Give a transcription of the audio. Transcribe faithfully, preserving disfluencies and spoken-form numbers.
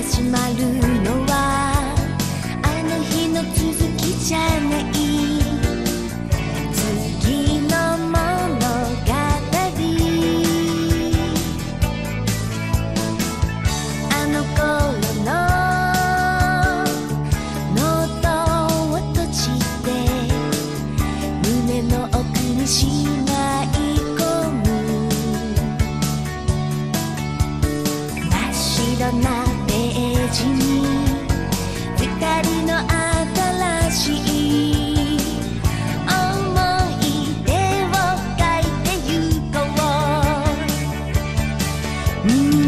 始まるのはあの日の続きじゃない。次の物語、あの頃のノートを閉じて胸の奥にしまい込む。真っ白なページに二人の新しい思い出を書いてゆこう。